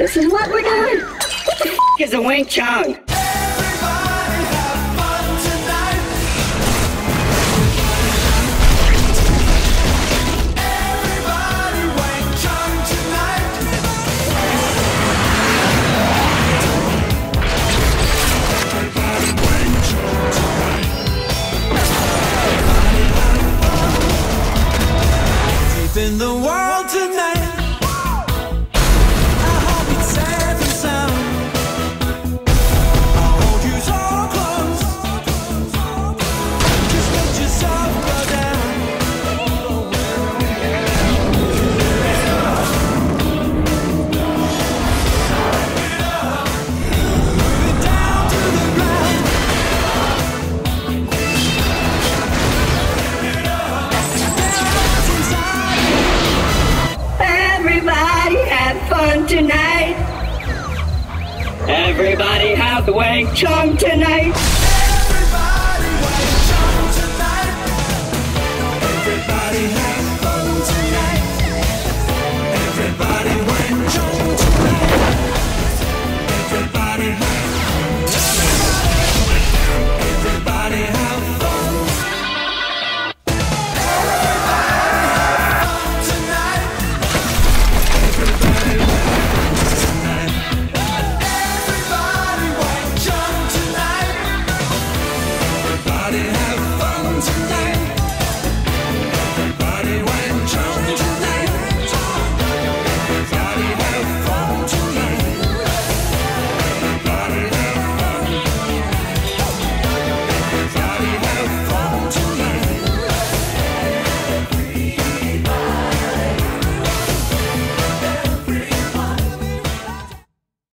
This is what we're doing? What the f*** is a Wing Chun? In the world tonight, I hope it's safe and sound. I'll hold you so close. Just let yourself go down. Move it down to the ground. Everybody have fun tonight. Everybody have the Wing Chun tonight. Everybody Wing Chun tonight. Everybody have fun tonight. Everybody Wing Chun tonight. Everybody have Everybody have fun. Everybody have fun tonight.